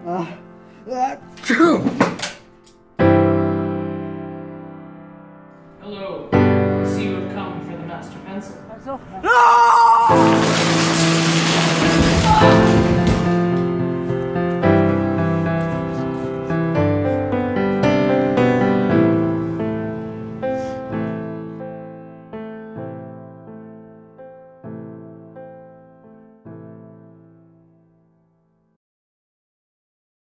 Hello. I see you have come for the master pencil. No!